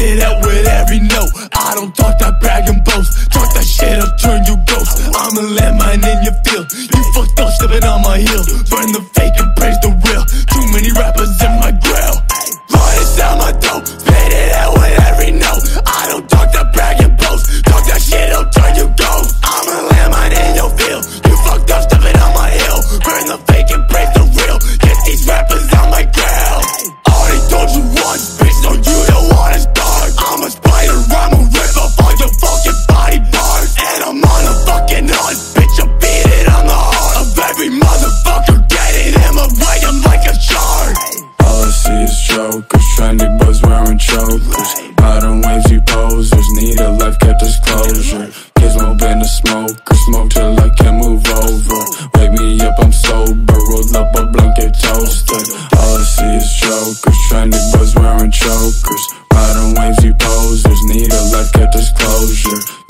it out with every note. I don't talk that brag and boast. Talk that shit, I'll turn you ghost. I'm a landmine in your field. You fucked up stepping on my heel. Burn the fake and praise the real. Too many rappers in my grill. Running down my dope, spit it out with every note. I don't talk that brag and boast. Talk that shit, I'll turn you ghost. I'm a landmine in your field. You fucked up stepping on my heel. Burn the fake and praise the real. Get these rappers on my grill. Already told you once, bitch, no you don't wanna start. I'm a spider, I'm a rip up all your fucking body parts. And I'm on a fucking hunt, bitch, I beat it on the heart of every motherfucker. Get it in my way, I'm like a shark. All I see is chokers, trendy boys wearing chokers. Riding waves, you posers, need a life, get disclosure. Kids move in the smoker, smoke till I can't move over. Wake me up, I'm sober, roll up a blunt, get toasted. All I see is chokers, trendy boys wearing chokers. Riding waves, you posers, need a life, get disclosure.